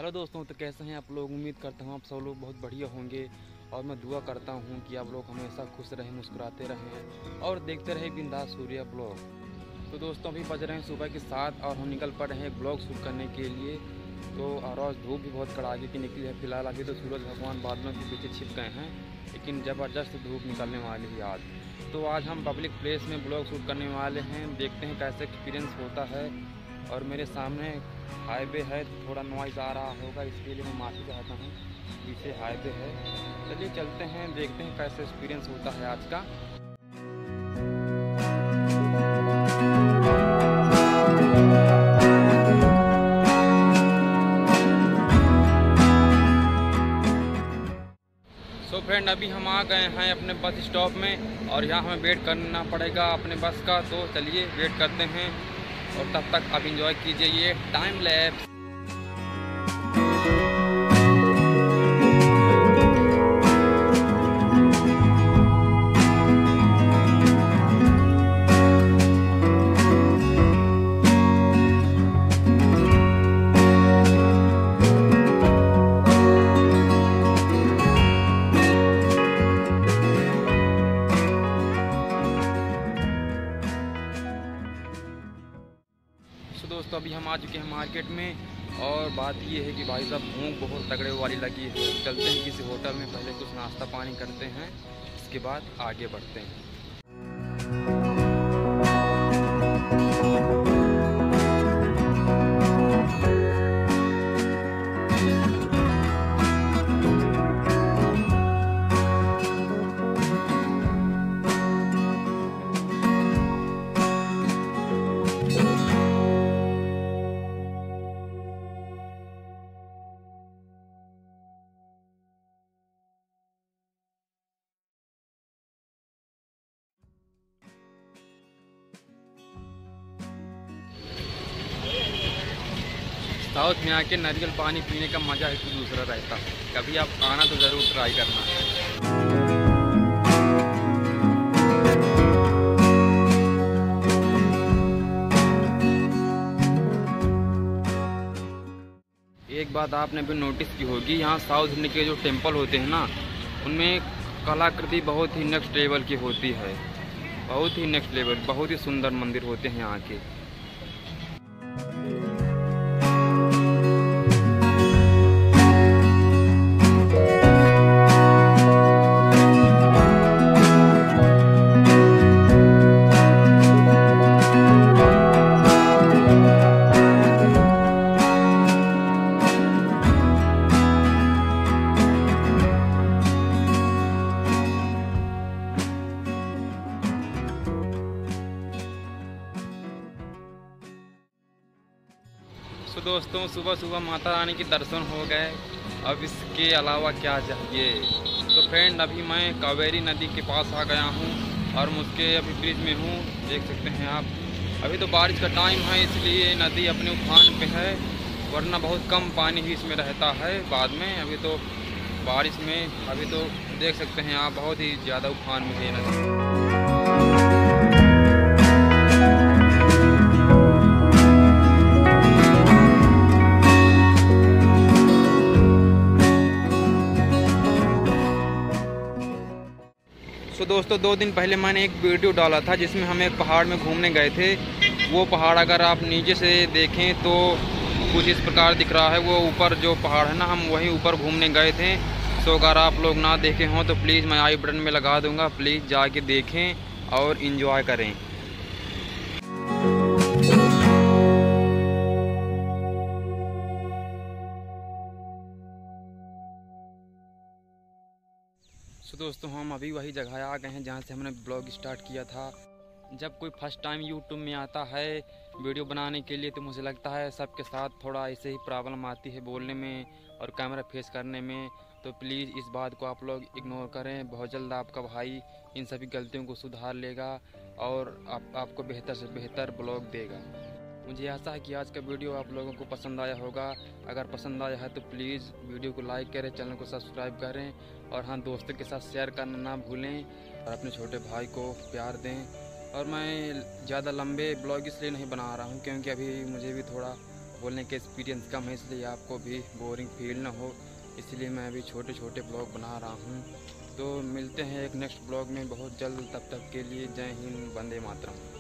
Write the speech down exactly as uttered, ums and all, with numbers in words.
Hello दोस्तों, तो कैसे हैं आप लोग। उम्मीद करता हूँ आप सब लोग बहुत बढ़िया होंगे और मैं दुआ करता हूँ कि आप लोग हमेशा खुश रहें, मुस्कुराते रहें और देखते रहें बिंदास सूर्या ब्लॉग। तो दोस्तों अभी बज रहे हैं सुबह के सात और हम निकल पड़े हैं ब्लॉग शूट करने के लिए। तो और आज धूप भी बहुत कड़ाके की निकली है। फिलहाल अभी तो सूरज भगवान बादलों के पीछे छिप गए हैं, लेकिन ज़बरदस्त धूप निकलने वाली है आज। तो आज हम पब्लिक प्लेस में ब्लॉग शूट करने वाले हैं। देखते हैं कैसे एक्सपीरियंस होता है। और मेरे सामने हाईवे है, थोड़ा नॉइज़ आ रहा होगा, इसके लिए मैं माफ़ी चाहता हूँ। पीछे हाईवे है। चलिए चलते हैं, देखते हैं कैसे एक्सपीरियंस होता है आज का। सो फ्रेंड, अभी हम आ गए हैं अपने बस स्टॉप में और यहाँ हमें वेट करना पड़ेगा अपने बस का। तो चलिए वेट करते हैं और तब तक आप इंजॉय कीजिए ये टाइम लैप्स। तो दोस्तों अभी हम आ चुके हैं मार्केट में और बात ये है कि भाई साहब भूख बहुत तगड़े वाली लगी है। चलते हैं किसी होटल में, पहले कुछ नाश्ता पानी करते हैं, इसके बाद आगे बढ़ते हैं। साउथ में आके नारियल पानी पीने का मज़ा एक दूसरा रहता है। कभी आप आना तो ज़रूर ट्राई करना। एक बात आपने भी नोटिस की होगी, यहाँ साउथ इंडिया के जो टेम्पल होते हैं ना, उनमें कलाकृति बहुत ही नेक्स्ट लेवल की होती है। बहुत ही नेक्स्ट लेवल, बहुत ही सुंदर मंदिर होते हैं यहाँ के। तो दोस्तों सुबह सुबह माता रानी के दर्शन हो गए, अब इसके अलावा क्या चाहिए। तो फ्रेंड अभी मैं कावेरी नदी के पास आ गया हूँ और मुझके अभी ब्रिज में हूँ, देख सकते हैं आप। अभी तो बारिश का टाइम है इसलिए नदी अपने उफान पे है, वरना बहुत कम पानी ही इसमें रहता है बाद में। अभी तो बारिश में अभी तो देख सकते हैं आप, बहुत ही ज़्यादा उफान में है नदी। तो दोस्तों दो दिन पहले मैंने एक वीडियो डाला था जिसमें हम एक पहाड़ में घूमने गए थे। वो पहाड़ अगर आप नीचे से देखें तो कुछ इस प्रकार दिख रहा है। वो ऊपर जो पहाड़ है ना, हम वहीं ऊपर घूमने गए थे। तो अगर आप लोग ना देखे हों तो प्लीज़ मैं आई बटन में लगा दूंगा, प्लीज़ जाके देखें और इन्जॉय करें। तो दोस्तों हम अभी वही जगह आ गए हैं जहाँ से हमने ब्लॉग स्टार्ट किया था। जब कोई फर्स्ट टाइम यूट्यूब में आता है वीडियो बनाने के लिए, तो मुझे लगता है सबके साथ थोड़ा ऐसे ही प्रॉब्लम आती है बोलने में और कैमरा फेस करने में। तो प्लीज़ इस बात को आप लोग इग्नोर करें। बहुत जल्द आपका भाई इन सभी गलतियों को सुधार लेगा और आप, आपको बेहतर से बेहतर ब्लॉग देगा। मुझे आशा है कि आज का वीडियो आप लोगों को पसंद आया होगा। अगर पसंद आया है तो प्लीज़ वीडियो को लाइक करें, चैनल को सब्सक्राइब करें और हाँ दोस्तों के साथ शेयर करना ना भूलें और अपने छोटे भाई को प्यार दें। और मैं ज़्यादा लंबे ब्लॉग इसलिए नहीं बना रहा हूँ क्योंकि अभी मुझे भी थोड़ा बोलने के एक्सपीरियंस कम है, इसलिए आपको भी बोरिंग फील ना हो, इसलिए मैं अभी छोटे छोटे ब्लॉग बना रहा हूँ। तो मिलते हैं एक नेक्स्ट ब्लॉग में बहुत जल्द, तब तक के लिए जय हिंद, वंदे मातरम।